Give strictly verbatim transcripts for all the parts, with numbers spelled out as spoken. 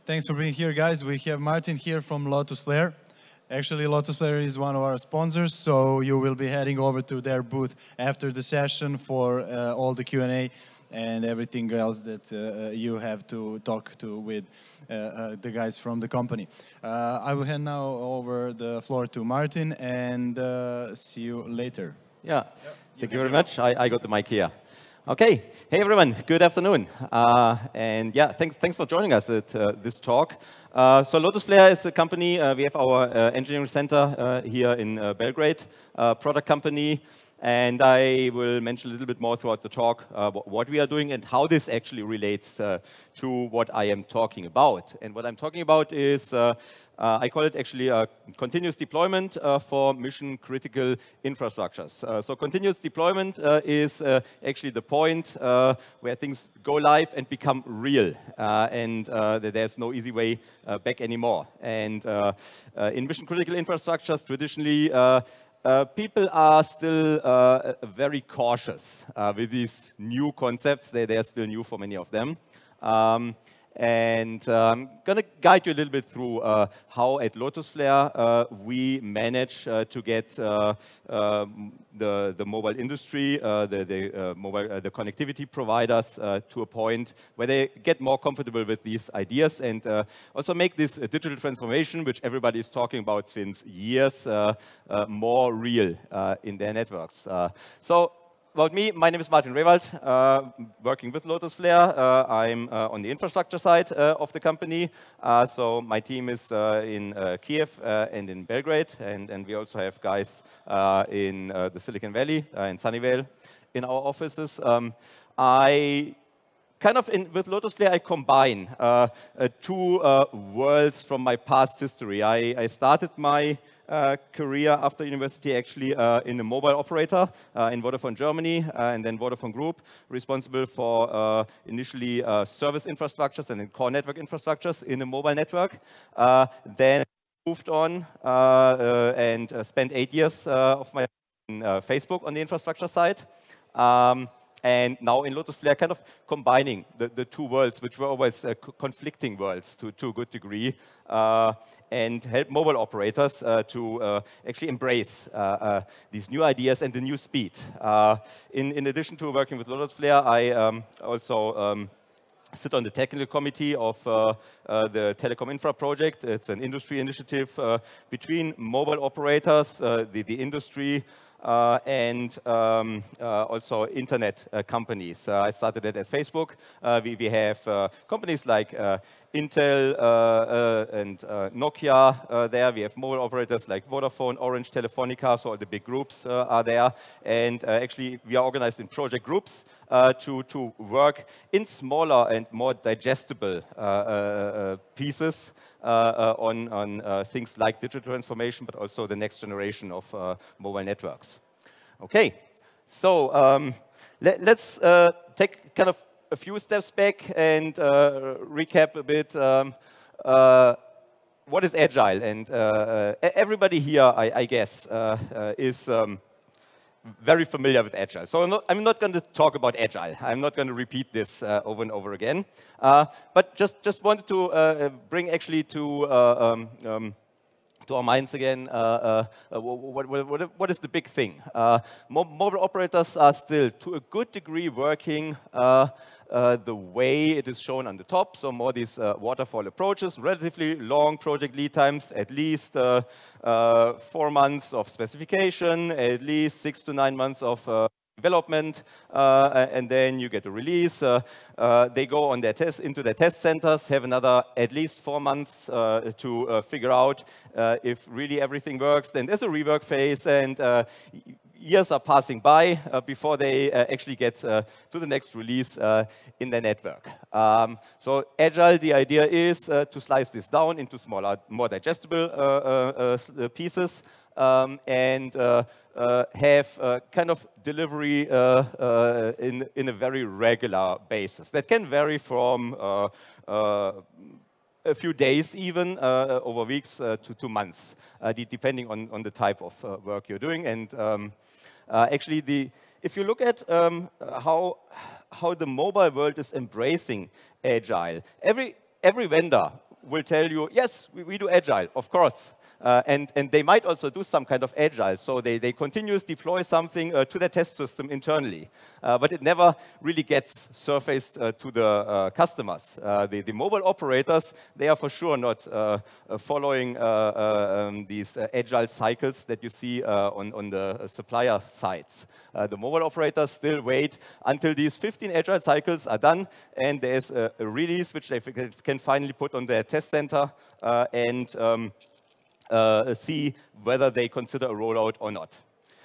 Thanks for being here, guys. We have Martin here from Lotus Lair. Actually, Lotus Lair is one of our sponsors, so you will be heading over to their booth after the session for uh, all the Q and A and everything else that uh, you have to talk to with uh, uh, the guys from the company. Uh, I will hand now over the floor to Martin, and uh, see you later. Yeah, yep. Thank you very much. I, I got the mic here. Okay, hey everyone, good afternoon. Uh, and yeah, thanks, thanks for joining us at uh, this talk. Uh, so Lotus Lair is a company, uh, we have our uh, engineering center uh, here in uh, Belgrade, uh, product company. And I will mention a little bit more throughout the talk uh, what we are doing and how this actually relates uh, to what I am talking about. And what I'm talking about is, uh, uh, I call it actually a continuous deployment uh, for mission critical infrastructures. Uh, so continuous deployment uh, is uh, actually the point uh, where things go live and become real. Uh, and uh, there's no easy way uh, back anymore. And uh, uh, in mission critical infrastructures, traditionally, uh, Uh, people are still uh, very cautious uh, with these new concepts. They, they are still new for many of them. Um, and uh, I'm going to guide you a little bit through uh, how at Lotus Lair uh, we manage uh, to get uh, uh, the, the mobile industry, uh, the, the, uh, mobile, uh, the connectivity providers uh, to a point where they get more comfortable with these ideas and uh, also make this uh, digital transformation, which everybody is talking about since years, uh, uh, more real uh, in their networks. Uh, so. About me, my name is Martin Rewald, uh, working with Lotus Lair. Uh, I'm uh, on the infrastructure side uh, of the company. Uh, so my team is uh, in uh, Kiev uh, and in Belgrade, and, and we also have guys uh, in uh, the Silicon Valley, uh, in Sunnyvale, in our offices. Um, I kind of, in, with Lotus Lair, I combine uh, uh, two uh, worlds from my past history. I, I started my Uh, career after university actually uh, in a mobile operator uh, in Vodafone Germany uh, and then Vodafone Group, responsible for uh, initially uh, service infrastructures and then core network infrastructures in a mobile network. Uh, then moved on uh, uh, and uh, spent eight years uh, of my life in uh, Facebook on the infrastructure side. Um, And now in Lotus Lair, kind of combining the, the two worlds, which were always uh, conflicting worlds to, to a good degree, uh, and help mobile operators uh, to uh, actually embrace uh, uh, these new ideas and the new speed. Uh, in, in addition to working with Lotus Lair, I um, also um, sit on the technical committee of uh, uh, the Telecom Infra project. It's an industry initiative uh, between mobile operators, uh, the, the industry, Uh, and um, uh, also internet uh, companies. Uh, I started it at Facebook. Uh, we, we have uh, companies like uh, Intel uh, uh, and uh, Nokia uh, there. We have mobile operators like Vodafone, Orange, Telefonica, so all the big groups uh, are there. And uh, actually, we are organized in project groups uh, to, to work in smaller and more digestible uh, uh, pieces Uh, uh, on, on uh, things like digital transformation, but also the next generation of uh, mobile networks. Okay, so um, let, let's uh, take kind of a few steps back and uh, recap a bit. Um, uh, what is Agile? And uh, uh, everybody here, I, I guess, uh, uh, is um, very familiar with Agile. So I'm not, I'm not going to talk about Agile. I'm not going to repeat this uh, over and over again. Uh, but just, just wanted to uh, bring actually to, uh, um, um, to our minds again, uh, uh, what, what, what is the big thing? Uh, mobile operators are still, to a good degree, working uh, Uh, the way it is shown on the top, so more these uh, waterfall approaches, relatively long project lead times, at least uh, uh, four months of specification, at least six to nine months of uh, development, uh, and then you get a release. Uh, uh, they go on their test into their test centers, have another at least four months uh, to uh, figure out uh, if really everything works. Then there's a rework phase, and uh, years are passing by uh, before they uh, actually get uh, to the next release uh, in their network. Um, so Agile, the idea is uh, to slice this down into smaller, more digestible uh, uh, uh, pieces, um, and uh, uh, have uh, kind of delivery uh, uh, in, in a very regular basis. That can vary from uh, uh, a few days even, uh, over weeks uh, to, to months, uh, depending on, on the type of uh, work you're doing. And um, uh, actually, the, if you look at um, how, how the mobile world is embracing Agile, every, every vendor will tell you, yes, we, we do Agile, of course. Uh, and, and they might also do some kind of Agile. So they, they continuously deploy something uh, to their test system internally. Uh, but it never really gets surfaced uh, to the uh, customers. Uh, the, the mobile operators, they are for sure not uh, uh, following uh, uh, um, these uh, Agile cycles that you see uh, on, on the supplier sides. Uh, the mobile operators still wait until these fifteen Agile cycles are done, and there's a, a release which they can finally put on their test center uh, and um, Uh, see whether they consider a rollout or not.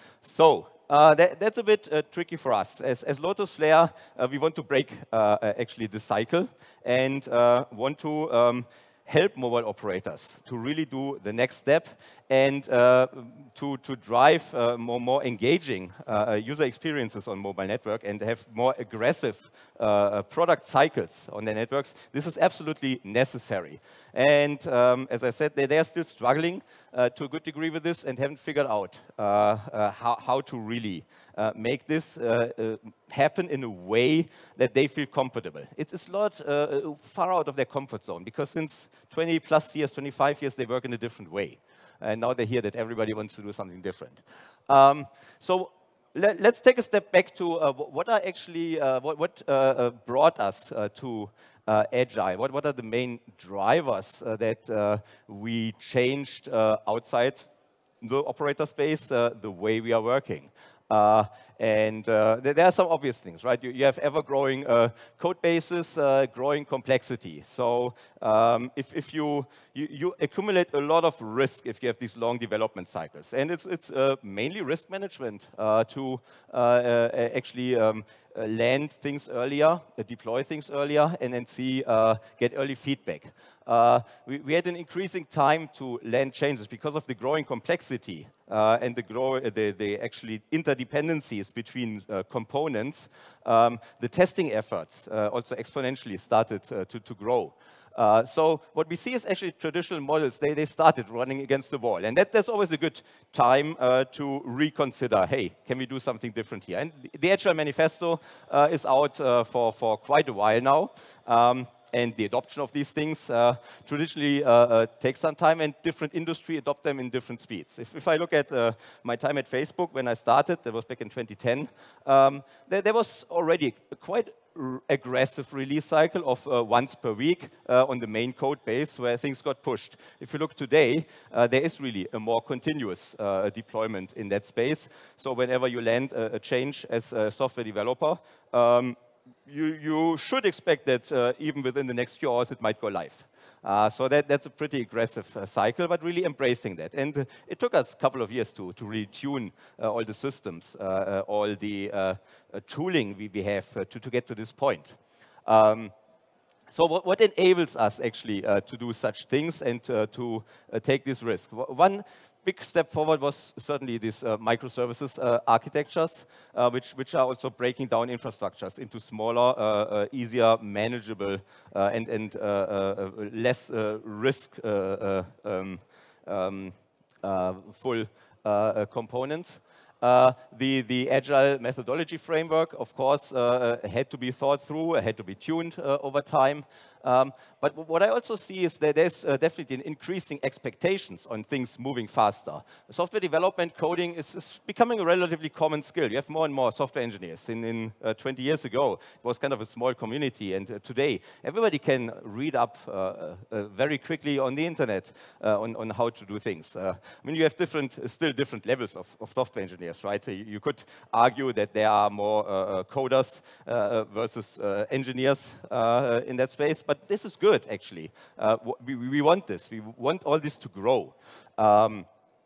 So uh, that, that's a bit uh, tricky for us. As, as Lotus Flare, uh, we want to break uh, actually the cycle and uh, want to um, help mobile operators to really do the next step and uh, to, to drive uh, more, more engaging uh, user experiences on mobile network and have more aggressive uh, product cycles on their networks. This is absolutely necessary. And um, as I said, they, they are still struggling uh, to a good degree with this and haven't figured out uh, uh, how, how to really uh, make this uh, uh, happen in a way that they feel comfortable. It is a lot uh, far out of their comfort zone because since twenty plus years, twenty-five years, they work in a different way. And now they hear that everybody wants to do something different. Um, so let, let's take a step back to uh, what are actually, uh, what, what uh, uh, brought us uh, to uh, Agile. What, what are the main drivers uh, that uh, we changed uh, outside the operator space, uh, the way we are working? Uh, and uh, there, there are some obvious things, right? You, you have ever-growing uh, code bases, uh, growing complexity. So um, if, if you, you, you accumulate a lot of risk if you have these long development cycles. And it's, it's uh, mainly risk management uh, to uh, uh, actually um, uh, land things earlier, uh, deploy things earlier, and then see, uh, get early feedback. Uh, we, we had an increasing time to land changes because of the growing complexity uh, and the, grow, the, the actually interdependencies between uh, components. Um, the testing efforts uh, also exponentially started uh, to, to grow. Uh, so what we see is actually traditional models, they, they started running against the wall. And that, that's always a good time uh, to reconsider, hey, can we do something different here? And the Agile Manifesto uh, is out uh, for, for quite a while now. Um, And the adoption of these things uh, traditionally uh, uh, takes some time, and different industry adopt them in different speeds. If, if I look at uh, my time at Facebook when I started, that was back in twenty ten, um, there, there was already a quite aggressive release cycle of uh, once per week uh, on the main code base where things got pushed. If you look today, uh, there is really a more continuous uh, deployment in that space. So whenever you land a, a change as a software developer, um, You, you should expect that uh, even within the next few hours it might go live. Uh, so that, that's a pretty aggressive uh, cycle, but really embracing that. And uh, it took us a couple of years to, to really tune uh, all the systems, uh, uh, all the uh, uh, tooling we, we have uh, to, to get to this point. Um, so what, what enables us actually uh, to do such things and uh, to uh, take this risk? One big step forward was certainly these uh, microservices uh, architectures, uh, which, which are also breaking down infrastructures into smaller, uh, uh, easier, manageable, uh, and, and uh, uh, less uh, risk uh, uh, um, um, uh, full uh, components. Uh, the, the Agile methodology framework, of course, uh, had to be thought through, had to be tuned uh, over time. Um, but what I also see is that there's uh, definitely an increasing expectations on things moving faster. Software development, coding is, is becoming a relatively common skill. You have more and more software engineers. In, in uh, twenty years ago, it was kind of a small community, and uh, today everybody can read up uh, uh, very quickly on the internet uh, on, on how to do things. Uh, I mean, you have different, uh, still different levels of, of software engineers, right? You, you could argue that there are more uh, coders uh, versus uh, engineers uh, in that space. But this is good, actually. Uh, we, we want this. We want all this to grow. Um,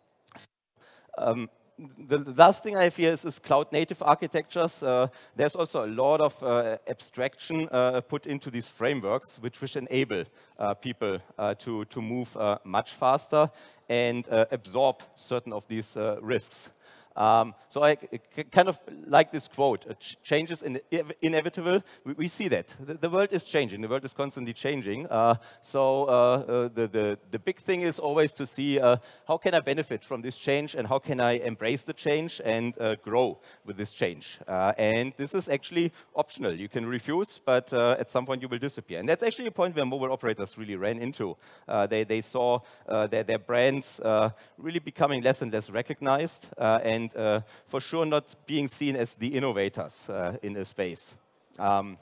um, the, the last thing I have here is, is cloud-native architectures. Uh, there's also a lot of uh, abstraction uh, put into these frameworks, which, which enable uh, people uh, to, to move uh, much faster and uh, absorb certain of these uh, risks. Um, so I kind of like this quote, uh, ch change is in inevitable. We, we see that. The, the world is changing. The world is constantly changing. Uh, so uh, uh, the, the, the big thing is always to see uh, how can I benefit from this change and how can I embrace the change and uh, grow with this change. Uh, and this is actually optional. You can refuse, but uh, at some point you will disappear. And that's actually a point where mobile operators really ran into. Uh, they, they saw uh, their, their brands uh, really becoming less and less recognized uh, and And uh, for sure not being seen as the innovators uh, in a space. Um,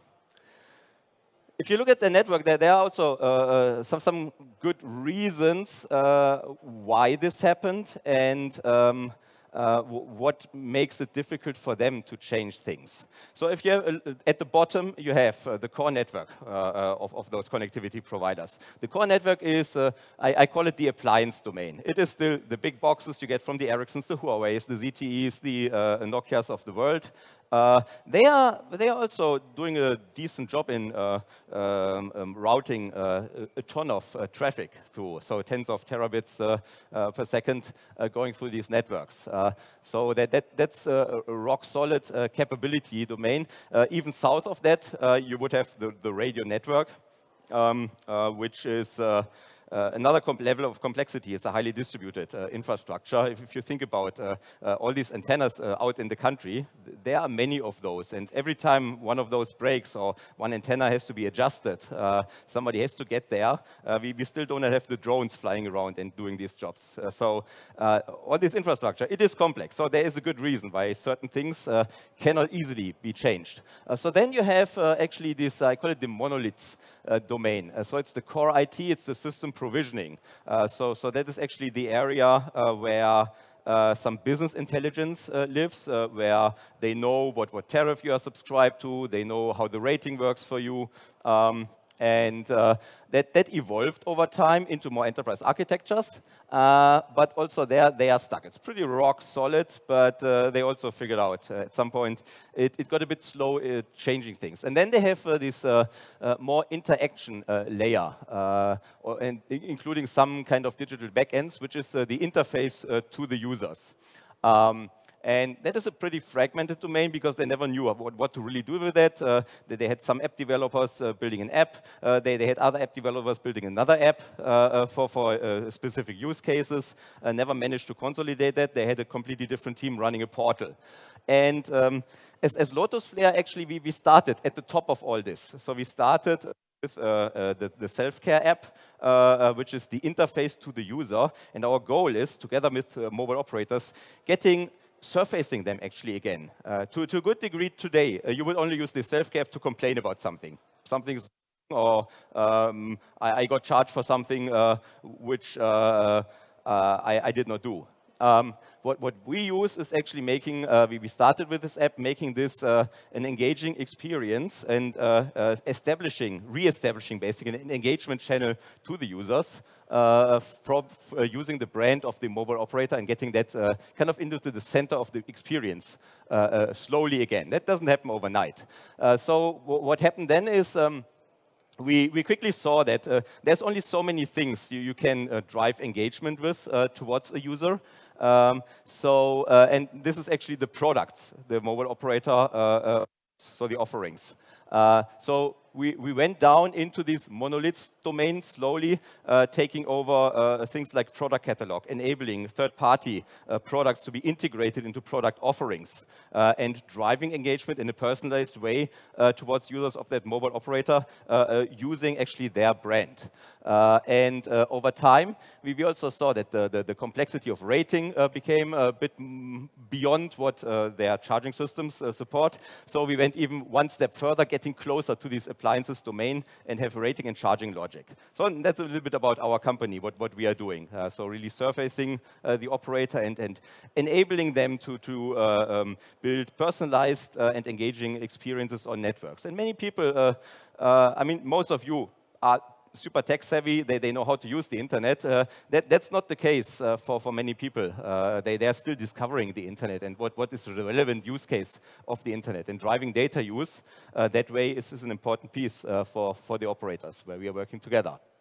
if you look at the network, there, there are also uh, some, some good reasons uh, why this happened and um, uh, what makes it difficult for them to change things. So if you have, uh, at the bottom, you have uh, the core network uh, uh, of, of those connectivity providers. The core network is, uh, I, I call it the appliance domain. It is still the big boxes you get from the Ericssons, the Huaweis, the Z T Es, the uh, Nokias of the world. Uh, they are they are also doing a decent job in uh, um, um, routing uh, a, a ton of uh, traffic through, so tens of terabits uh, uh, per second uh, going through these networks. Uh, so that, that that's a, a rock solid uh, capability domain. Uh, even south of that, uh, you would have the, the radio network, um, uh, which is uh, Uh, another level of complexity is a highly distributed uh, infrastructure. If, if you think about uh, uh, all these antennas uh, out in the country, th there are many of those. And every time one of those breaks or one antenna has to be adjusted, uh, somebody has to get there. Uh, we, we still don't have the drones flying around and doing these jobs. Uh, so uh, all this infrastructure, it is complex. So there is a good reason why certain things uh, cannot easily be changed. Uh, so then you have uh, actually this, I call it the monoliths uh, domain. Uh, so it's the core I T, it's the system provisioning. Uh, so, so that is actually the area uh, where uh, some business intelligence uh, lives, uh, where they know what, what tariff you are subscribed to, they know how the rating works for you. Um, And uh, that, that evolved over time into more enterprise architectures, uh, but also there they are stuck. It's pretty rock solid, but uh, they also figured out uh, at some point it, it got a bit slow uh, changing things. And then they have uh, this uh, uh, more interaction uh, layer, uh, or, and including some kind of digital backends, which is uh, the interface uh, to the users. Um, And that is a pretty fragmented domain because they never knew what, what to really do with that. Uh, they, they had some app developers uh, building an app. Uh, they, they had other app developers building another app uh, uh, for, for uh, specific use cases. Uh, never managed to consolidate that. They had a completely different team running a portal. And um, as, as Lotus Flare, actually, we, we started at the top of all this. So we started with uh, uh, the, the self-care app, uh, uh, which is the interface to the user. And our goal is, together with uh, mobile operators, getting surfacing them actually again. Uh, to, to a good degree today, uh, you will only use the self-care app to complain about something. Something's or um, I, I got charged for something uh, which uh, uh, I, I did not do. Um, what, what we use is actually making, uh, we, we started with this app, making this uh, an engaging experience and uh, uh, establishing, re-establishing basically an engagement channel to the users uh, from uh, using the brand of the mobile operator and getting that uh, kind of into the center of the experience uh, uh, slowly again. That doesn't happen overnight. Uh, so what happened then is, um, We, we quickly saw that uh, there's only so many things you, you can uh, drive engagement with uh, towards a user. Um, so, uh, and this is actually the products, the mobile operator, uh, uh, so the offerings. Uh, so we, we went down into these monoliths domains slowly, uh, taking over uh, things like product catalog, enabling third-party uh, products to be integrated into product offerings, uh, and driving engagement in a personalized way uh, towards users of that mobile operator uh, uh, using actually their brand. Uh, and uh, over time, we, we also saw that the, the, the complexity of rating uh, became a bit mm, beyond what uh, their charging systems uh, support. So we went even one step further, getting closer to these appliances domain and have rating and charging logic. So that's a little bit about our company, what, what we are doing. Uh, so really surfacing uh, the operator and, and enabling them to, to uh, um, build personalized uh, and engaging experiences on networks. And many people, uh, uh, I mean, most of you are super tech savvy, they, they know how to use the internet. Uh, that, that's not the case uh, for, for many people. Uh, they, they are still discovering the internet and what, what is the relevant use case of the internet. And driving data use uh, that way is, is an important piece uh, for, for the operators where we are working together.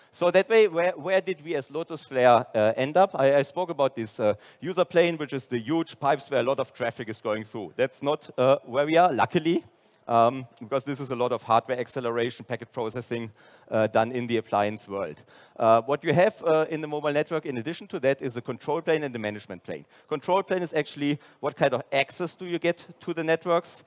So that way, where, where did we as Lotus Flare uh, end up? I, I spoke about this uh, user plane, which is the huge pipes where a lot of traffic is going through. That's not uh, where we are, luckily, um, because this is a lot of hardware acceleration, packet processing uh, done in the appliance world. Uh, what you have uh, in the mobile network, in addition to that, is a control plane and the management plane. Control plane is actually what kind of access do you get to the networks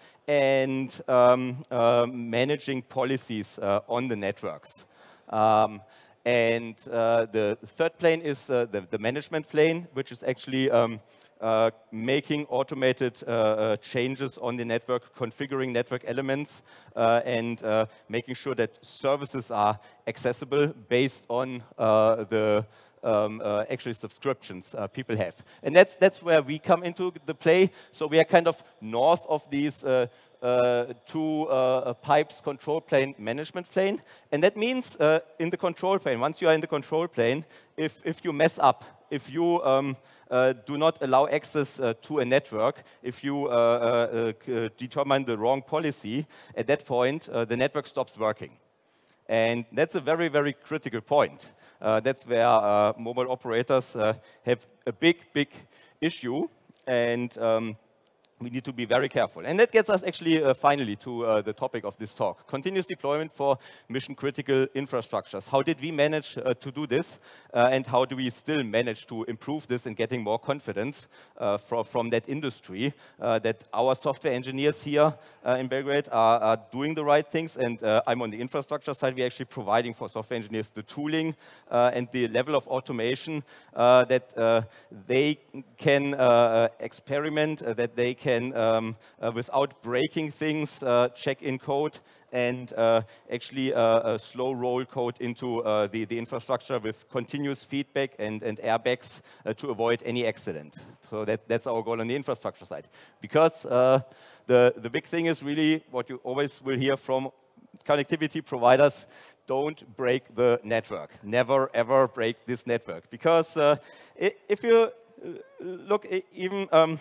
and um, uh, managing policies uh, on the networks. Um, And uh, the third plane is uh, the, the management plane, which is actually um, uh, making automated uh, uh, changes on the network, configuring network elements, uh, and uh, making sure that services are accessible based on uh, the um, uh, actually subscriptions uh, people have. And that's, that's where we come into the play. So we are kind of north of these uh, Uh, to uh, a pipes control plane management plane. And that means uh, in the control plane, once you are in the control plane, if, if you mess up, if you um, uh, do not allow access uh, to a network, if you uh, uh, uh, determine the wrong policy, at that point, uh, the network stops working. And that's a very, very critical point. Uh, that's where uh, mobile operators uh, have a big, big issue. And um, we need to be very careful. And that gets us actually uh, finally to uh, the topic of this talk. Continuous deployment for mission critical infrastructures. How did we manage uh, to do this? Uh, and how do we still manage to improve this and getting more confidence uh, from, from that industry uh, that our software engineers here uh, in Belgrade are, are doing the right things. And uh, I'm on the infrastructure side. We're actually providing for software engineers the tooling uh, and the level of automation uh, that uh, they can uh, experiment, uh, that they can can, um, uh, without breaking things, uh, check in code and uh, actually uh, uh, slow roll code into uh, the, the infrastructure with continuous feedback and, and airbags uh, to avoid any accident. So that, that's our goal on the infrastructure side. Because uh, the, the big thing is really what you always will hear from connectivity providers: don't break the network. Never, ever break this network. Because uh, if you look, even um,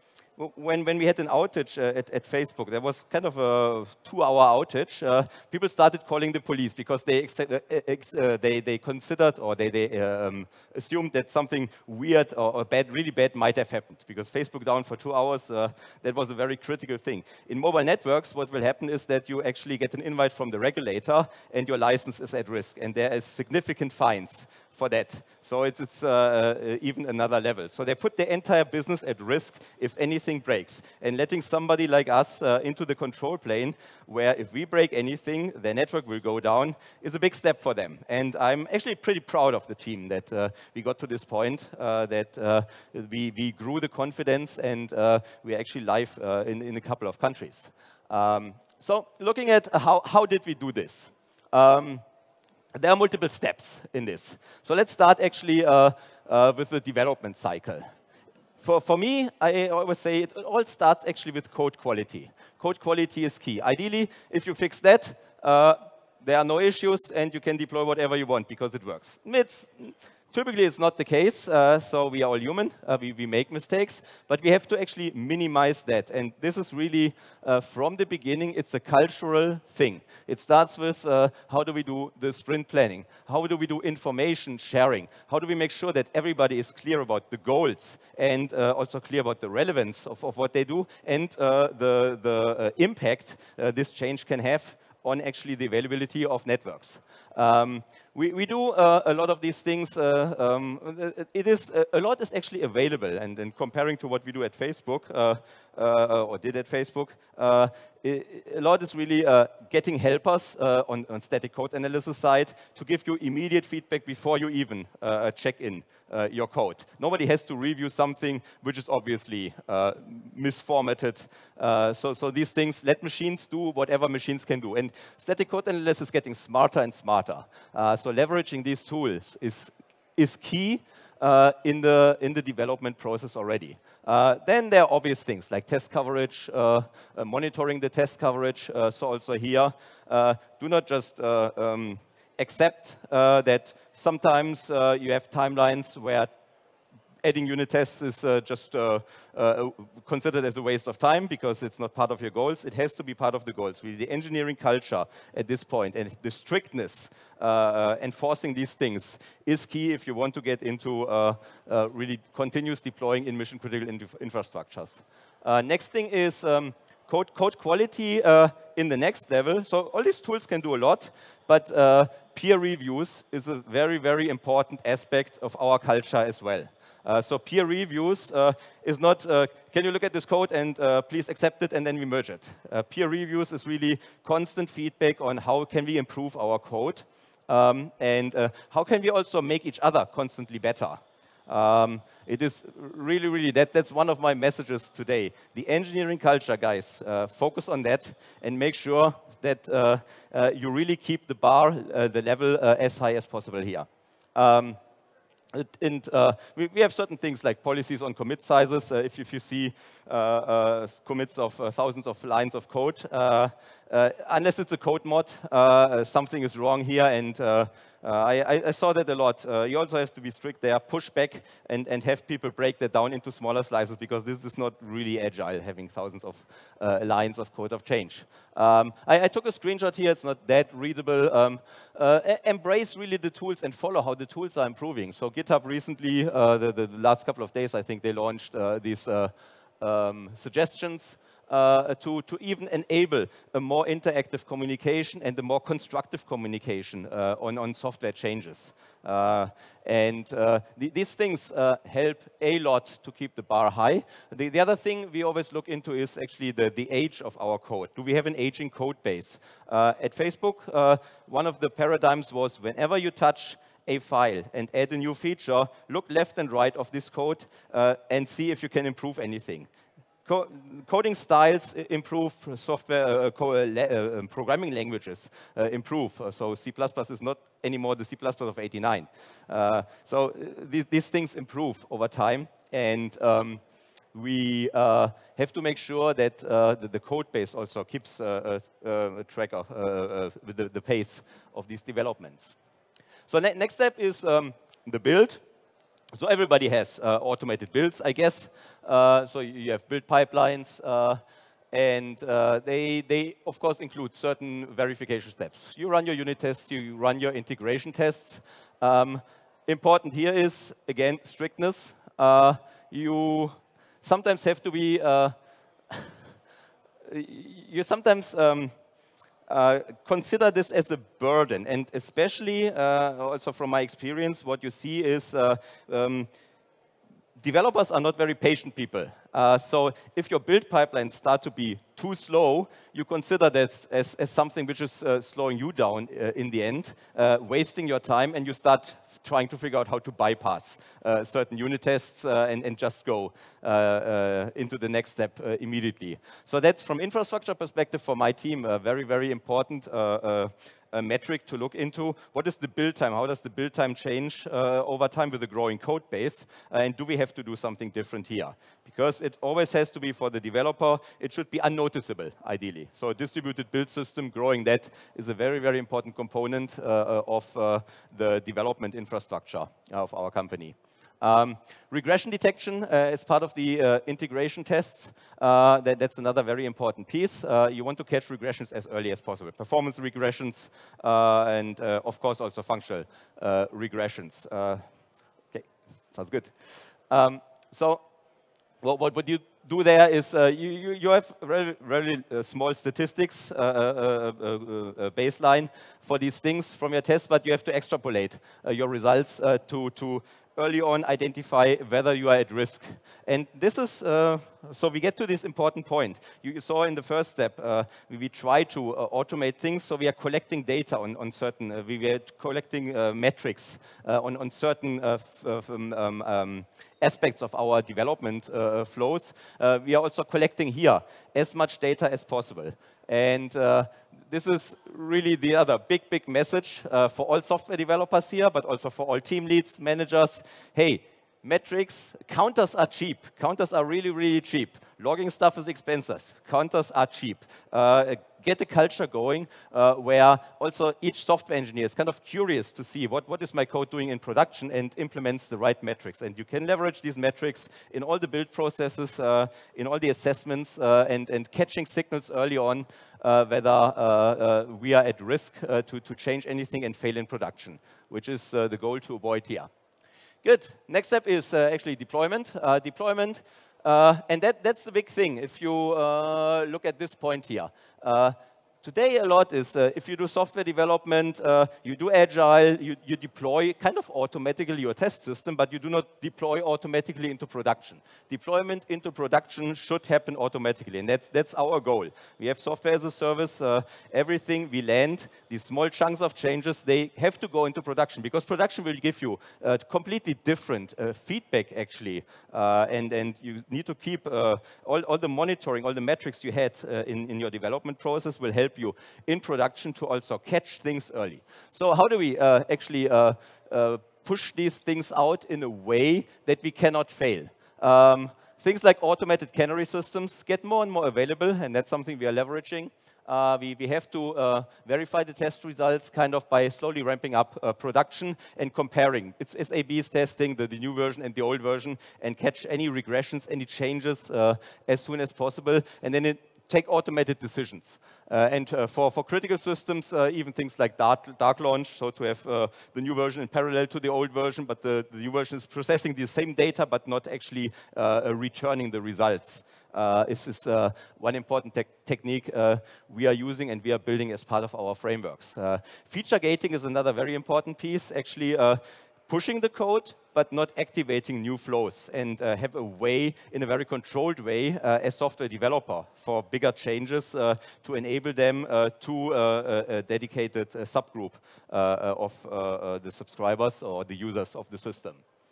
When, when we had an outage uh, at, at Facebook, there was kind of a two-hour outage. Uh, people started calling the police because they ex uh, ex uh, they, they considered or they, they um, assumed that something weird or, or bad, really bad might have happened. Because Facebook down for two hours, uh, that was a very critical thing. In mobile networks, what will happen is that you actually get an invite from the regulator and your license is at risk. And there is significant fines for that. So it's, it's uh, uh, even another level. So they put the entire business at risk if anything breaks. And letting somebody like us uh, into the control plane, where if we break anything, their network will go down, is a big step for them. And I'm actually pretty proud of the team that uh, we got to this point, uh, that uh, we, we grew the confidence and uh, we're actually live uh, in, in a couple of countries. Um, so looking at how, how did we do this? Um, There are multiple steps in this. So let's start actually uh, uh, with the development cycle. For, for me, I always say it all starts actually with code quality. Code quality is key. Ideally, if you fix that, uh, there are no issues and you can deploy whatever you want because it works. It's, typically, it's not the case, uh, so we are all human, uh, we, we make mistakes, but we have to actually minimize that. And this is really, uh, from the beginning, it's a cultural thing. It starts with uh, how do we do the sprint planning? How do we do information sharing? How do we make sure that everybody is clear about the goals and uh, also clear about the relevance of, of what they do and uh, the, the uh, impact uh, this change can have on actually the availability of networks. Um, we, we do uh, a lot of these things. Uh, um, it is uh, a lot is actually available, and, and comparing to what we do at Facebook uh, uh, or did at Facebook, uh, it, a lot is really uh, getting helpers uh, on, on static code analysis side to give you immediate feedback before you even uh, check in uh, your code. Nobody has to review something which is obviously uh, misformatted. Uh, so, so these things, let machines do whatever machines can do. And static code analysis is getting smarter and smarter. Uh, so leveraging these tools is, is key uh, in, the, in the development process already. Uh, then there are obvious things like test coverage, uh, uh, monitoring the test coverage. Uh, so also here, uh, do not just uh, um, accept uh, that sometimes uh, you have timelines where adding unit tests is uh, just uh, uh, considered as a waste of time because it's not part of your goals. It has to be part of the goals. Really, the engineering culture at this point and the strictness uh, uh, enforcing these things is key if you want to get into uh, uh, really continuous deploying in mission-critical in infrastructures. Uh, next thing is um, code, code quality uh, in the next level. So all these tools can do a lot, but uh, peer reviews is a very, very important aspect of our culture as well. Uh, so peer reviews uh, is not, uh, can you look at this code and uh, please accept it and then we merge it. Uh, peer reviews is really constant feedback on how can we improve our code um, and uh, how can we also make each other constantly better. Um, it is really, really, that, that's one of my messages today. The engineering culture, guys, uh, focus on that and make sure that uh, uh, you really keep the bar, uh, the level uh, as high as possible here. Um, And uh, we, we have certain things like policies on commit sizes. Uh, if, if you see uh, uh, commits of uh, thousands of lines of code, uh, uh, unless it's a code mod, uh, something is wrong here. And uh, uh, I, I saw that a lot. Uh, you also have to be strict there, push back, and, and have people break that down into smaller slices because this is not really agile, having thousands of uh, lines of code of change. Um, I, I took a screenshot here. It's not that readable. Um, uh, embrace really the tools and follow how the tools are improving. So GitHub recently, uh, the, the last couple of days, I think they launched uh, these uh, um, suggestions uh, to, to even enable a more interactive communication and a more constructive communication uh, on, on software changes. Uh, and uh, th these things uh, help a lot to keep the bar high. The, the other thing we always look into is actually the, the age of our code. Do we have an aging code base? Uh, at Facebook, uh, one of the paradigms was whenever you touch a file and add a new feature, look left and right of this code uh, and see if you can improve anything. Co coding styles improve, software uh, co uh, uh, programming languages uh, improve. Uh, so C plus plus is not anymore the C plus plus of eighty-nine. Uh, so uh, th these things improve over time, and um, we uh, have to make sure that uh, the, the code base also keeps uh, uh, a track of uh, uh, with the, the pace of these developments. So ne next step is um, the build. So everybody has uh, automated builds, I guess. Uh, so you have build pipelines, uh, and uh, they, they, of course, include certain verification steps. You run your unit tests, you run your integration tests. Um, important here is, again, strictness. Uh, you sometimes have to be, uh, you sometimes um, Uh, consider this as a burden, and especially, uh, also from my experience, what you see is uh, um, developers are not very patient people. Uh, so if your build pipelines start to be too slow, you consider that as, as something which is uh, slowing you down uh, in the end, uh, wasting your time, and you start trying to figure out how to bypass uh, certain unit tests uh, and, and just go uh, uh, into the next step uh, immediately. So that's, from infrastructure perspective, for my team, a very, very important uh, uh, a metric to look into. What is the build time? How does the build time change uh, over time with a growing code base? Uh, and do we have to do something different here? Because it always has to be, for the developer, it should be unnoticeable, ideally. So a distributed build system, growing that, is a very, very important component uh, of uh, the development infrastructure of our company. Um, regression detection uh, is part of the uh, integration tests. Uh, that, that's another very important piece. Uh, you want to catch regressions as early as possible. Performance regressions uh, and, uh, of course, also functional uh, regressions. Uh, okay, sounds good. Um, so what, what would you do there is uh, you, you, you have very, very uh, small statistics, uh, uh, uh, uh, baseline for these things from your tests, but you have to extrapolate uh, your results uh, to, to early on identify whether you are at risk. And this is, uh, so we get to this important point. You saw in the first step, uh, we, we try to uh, automate things, so we are collecting data on, on certain, uh, we were collecting uh, metrics uh, on, on certain uh, f um, um, aspects of our development uh, flows. Uh, we are also collecting here as much data as possible. And uh, this is really the other big, big message uh, for all software developers here, but also for all team leads, managers. Hey, metrics, counters are cheap. Counters are really, really cheap. Logging stuff is expensive. Counters are cheap. Uh, get a culture going uh, where also each software engineer is kind of curious to see what, what is my code doing in production and implements the right metrics. And you can leverage these metrics in all the build processes, uh, in all the assessments, uh, and, and catching signals early on uh, whether uh, uh, we are at risk uh, to, to change anything and fail in production, which is uh, the goal to avoid here. Good. Next step is uh, actually deployment. Uh, deployment, uh, and that, that's the big thing if you uh, look at this point here. Uh, Today, a lot is uh, if you do software development, uh, you do agile, you, you deploy kind of automatically your test system, but you do not deploy automatically into production. Deployment into production should happen automatically, and that's, that's our goal. We have software as a service. Uh, everything we land, these small chunks of changes, they have to go into production, because production will give you uh, completely different uh, feedback, actually, uh, and, and you need to keep uh, all, all the monitoring, all the metrics you had uh, in, in your development process will help you in production to also catch things early. So how do we uh, actually uh, uh, push these things out in a way that we cannot fail? Um, things like automated canary systems get more and more available, and that's something we are leveraging. Uh, we, we have to uh, verify the test results kind of by slowly ramping up uh, production and comparing. It's S A Bs testing, the, the new version and the old version, and catch any regressions, any changes uh, as soon as possible, and then it take automated decisions. Uh, and uh, for, for critical systems, uh, even things like dark, dark launch, so to have uh, the new version in parallel to the old version, but the, the new version is processing the same data, but not actually uh, returning the results. Uh, this is uh, one important te technique uh, we are using and we are building as part of our frameworks. Uh, feature gating is another very important piece, actually uh, pushing the code, but not activating new flows, and uh, have a way, in a very controlled way, uh, as software developer for bigger changes uh, to enable them uh, to uh, a, a dedicated uh, subgroup uh, of uh, uh, the subscribers or the users of the system.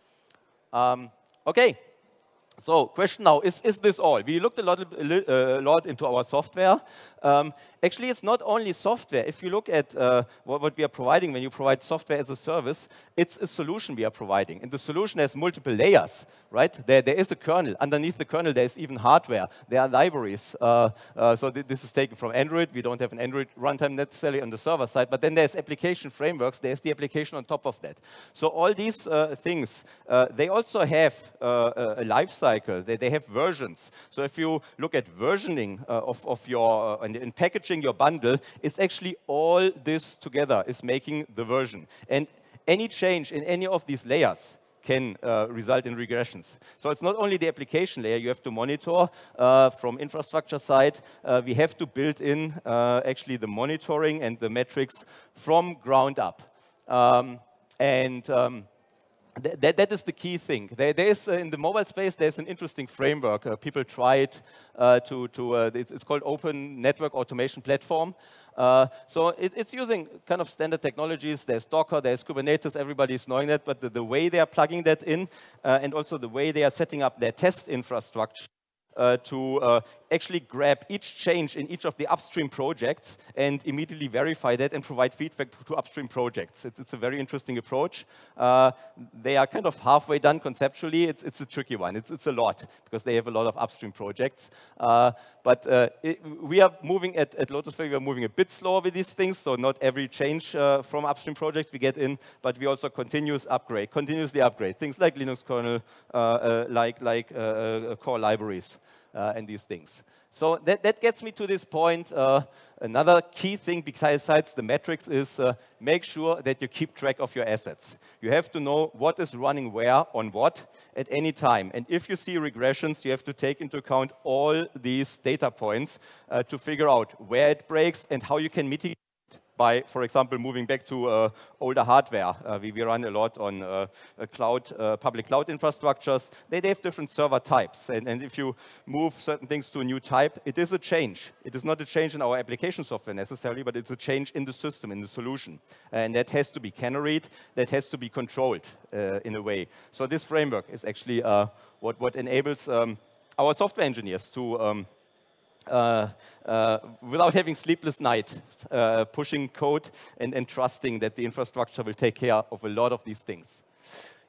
Um, okay. So, question now, is, is this all? We looked a lot, a lot into our software. Um, actually, it's not only software. If you look at uh, what, what we are providing when you provide software as a service, it's a solution we are providing. And the solution has multiple layers, right? There, there is a kernel. Underneath the kernel, there is even hardware. There are libraries. Uh, uh, so th this is taken from Android. We don't have an Android runtime necessarily on the server side. But then there's application frameworks. There's the application on top of that. So all these uh, things, uh, they also have uh, a life cycle. They, they have versions. So if you look at versioning uh, of, of your, uh, and, and packaging your bundle, it's actually all this together is making the version. And any change in any of these layers can uh, result in regressions. So it's not only the application layer you have to monitor uh, from infrastructure side, uh, we have to build in uh, actually the monitoring and the metrics from ground up. Um, and um, th that, that is the key thing. There, there is, uh, in the mobile space, there's an interesting framework. Uh, people try it uh, to, to uh, it's, it's called Open Network Automation Platform. Uh, so it, it's using kind of standard technologies. There's Docker, there's Kubernetes, everybody's knowing that, but the, the way they are plugging that in uh, and also the way they are setting up their test infrastructure uh, to uh, actually grab each change in each of the upstream projects and immediately verify that and provide feedback to upstream projects. It's, it's a very interesting approach. Uh, they are kind of halfway done conceptually. It's, it's a tricky one. It's, it's a lot because they have a lot of upstream projects. Uh, but uh, it, we are moving at, at Lotuslare, we are moving a bit slower with these things, so not every change uh, from upstream projects we get in, but we also continuous upgrade, continuously upgrade. Things like Linux kernel, uh, uh, like, like uh, uh, core libraries. Uh, and these things. So that, that gets me to this point. Uh, another key thing besides the metrics is uh, make sure that you keep track of your assets. You have to know what is running where on what at any time. And if you see regressions, you have to take into account all these data points uh, to figure out where it breaks and how you can mitigate by, for example, moving back to uh, older hardware. Uh, we, we run a lot on uh, a cloud, uh, public cloud infrastructures. They, they have different server types. And, and if you move certain things to a new type, it is a change. It is not a change in our application software necessarily, but it's a change in the system, in the solution. And that has to be canaried. That has to be controlled uh, in a way. So this framework is actually uh, what, what enables um, our software engineers to um, Uh, uh, without having sleepless night, uh, pushing code and, and trusting that the infrastructure will take care of a lot of these things.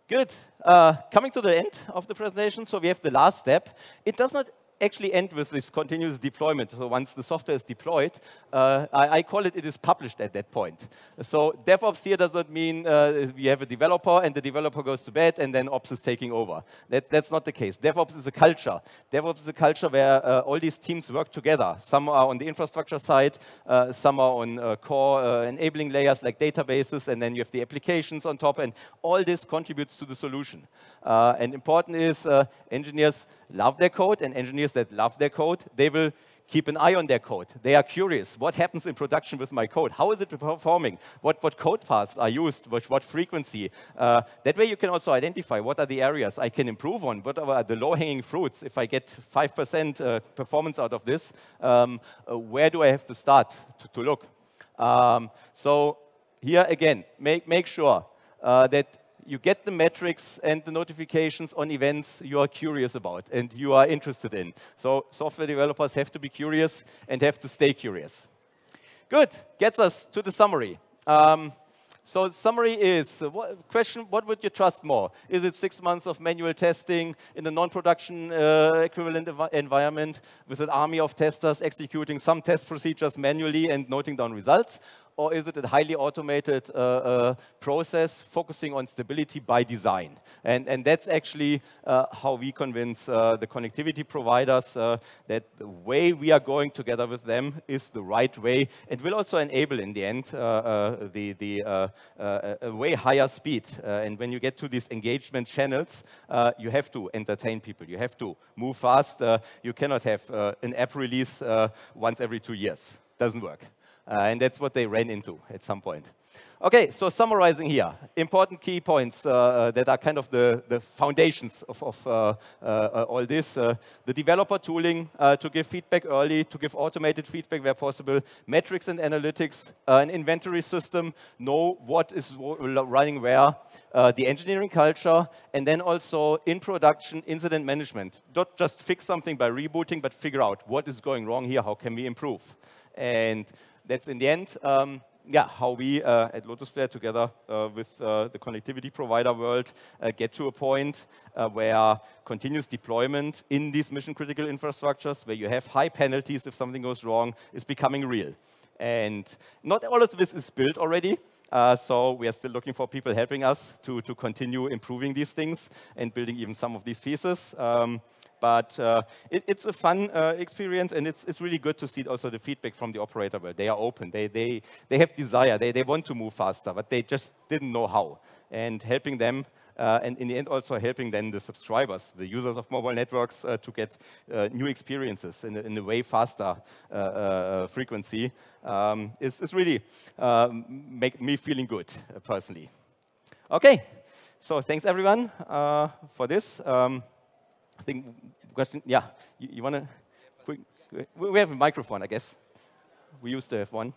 Good. Uh, coming to the end of the presentation, so we have the last step. It does not actually end with this continuous deployment. So once the software is deployed, uh, I, I call it it is published at that point. So DevOps here does not mean uh, we have a developer and the developer goes to bed and then Ops is taking over. That, that's not the case. DevOps is a culture. DevOps is a culture where uh, all these teams work together. Some are on the infrastructure side, uh, some are on uh, core uh, enabling layers like databases, and then you have the applications on top, and all this contributes to the solution. Uh, and important is uh, engineers love their code, and engineers that love their code, they will keep an eye on their code. They are curious. What happens in production with my code? How is it performing? What, what code paths are used? What, what frequency? Uh, that way you can also identify what are the areas I can improve on. What are the low-hanging fruits? If I get five percent uh, performance out of this, um, uh, where do I have to start to, to look? Um, so here again, make, make sure uh, that you get the metrics and the notifications on events you are curious about and you are interested in. So software developers have to be curious and have to stay curious. Good, gets us to the summary. Um, so the summary is, uh, what, question, what would you trust more? Is it six months of manual testing in a non-production uh, equivalent env environment with an army of testers executing some test procedures manually and noting down results? Or is it a highly automated uh, uh, process focusing on stability by design? And, and that's actually uh, how we convince uh, the connectivity providers uh, that the way we are going together with them is the right way, and will also enable, in the end, uh, uh, the, the uh, uh, a way higher speed. Uh, and when you get to these engagement channels, uh, you have to entertain people. You have to move fast. Uh, you cannot have uh, an app release uh, once every two years. Doesn't work. Uh, and that's what they ran into at some point. Okay, so summarizing here, important key points uh, that are kind of the, the foundations of, of uh, uh, all this. Uh, the developer tooling uh, to give feedback early, to give automated feedback where possible, metrics and analytics, uh, an inventory system, know what is running where, uh, the engineering culture, and then also in production, incident management. Not just fix something by rebooting, but figure out what is going wrong here, how can we improve. And that's in the end, um, yeah, how we uh, at Lotusflare together uh, with uh, the connectivity provider world uh, get to a point uh, where continuous deployment in these mission critical infrastructures, where you have high penalties if something goes wrong, is becoming real. And not all of this is built already. Uh, so we are still looking for people helping us to, to continue improving these things and building even some of these pieces. Um, But uh, it, it's a fun uh, experience, and it's, it's really good to see also the feedback from the operator world. They are open. They, they, they have desire. They, they want to move faster, but they just didn't know how. And helping them, uh, and in the end also helping then the subscribers, the users of mobile networks, uh, to get uh, new experiences in a, in a way faster uh, uh, frequency um, is, is really uh, make me feeling good, uh, personally. Okay, so thanks everyone uh, for this. Um, I think, question, yeah, you, you want to, quick, we have a microphone, I guess. We used to have one.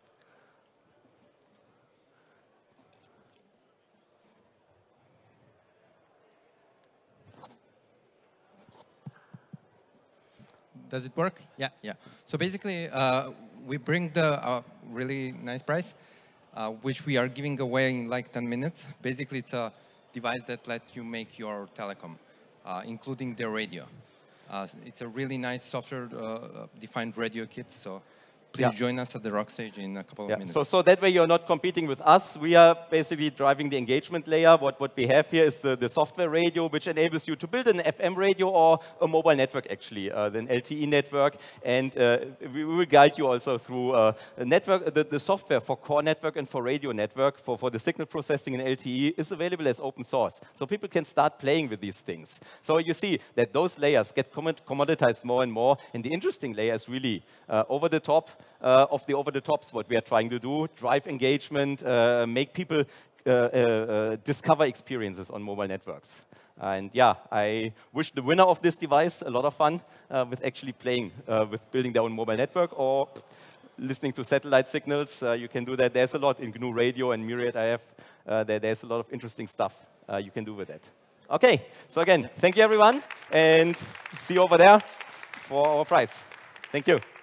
Does it work? Yeah, yeah. So basically, uh, we bring the uh, really nice price, uh, which we are giving away in like ten minutes. Basically, it's a device that lets you make your telecom. Uh, including the radio. Uh, it's a really nice software-defined uh, radio kit, so please yeah. join us at the Rock Stage in a couple yeah. of minutes. So, so that way you're not competing with us. We are basically driving the engagement layer. What, what we have here is the, the software radio, which enables you to build an F M radio or a mobile network, actually, uh, an L T E network. And uh, we will guide you also through uh, a network. The, the software for core network and for radio network, for, for the signal processing in L T E, is available as open source. So people can start playing with these things. So you see that those layers get commoditized more and more. And the interesting layer is really uh, over the top. Uh, of the over-the-tops, what we are trying to do, drive engagement, uh, make people uh, uh, discover experiences on mobile networks. And yeah, I wish the winner of this device a lot of fun uh, with actually playing uh, with building their own mobile network or listening to satellite signals. Uh, you can do that. There's a lot in G N U Radio and Myriad I F. Uh, there, there's a lot of interesting stuff uh, you can do with that. Okay, so again, thank you everyone, and see you over there for our prize. Thank you.